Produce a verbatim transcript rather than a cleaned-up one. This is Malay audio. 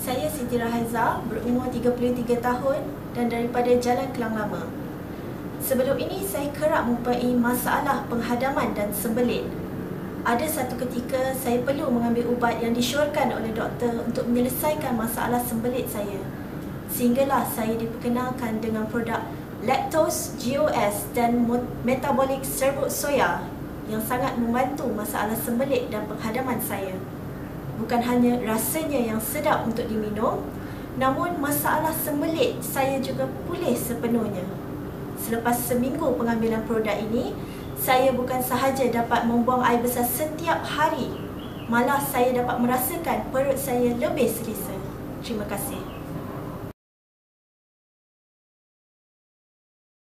Saya Siti Rahaiza, berumur tiga puluh tiga tahun dan daripada Jalan Kelang Lama. Sebelum ini saya kerap mempunyai masalah penghadaman dan sembelit. Ada satu ketika saya perlu mengambil ubat yang disyorkan oleh doktor untuk menyelesaikan masalah sembelit saya. Sehinggalah saya diperkenalkan dengan produk Lactose G O S dan Metabolic Serbuk Soya yang sangat membantu masalah sembelit dan penghadaman saya. Bukan hanya rasanya yang sedap untuk diminum, namun masalah sembelit saya juga pulih sepenuhnya. Selepas seminggu pengambilan produk ini, saya bukan sahaja dapat membuang air besar setiap hari, malah saya dapat merasakan perut saya lebih selesa. Terima kasih.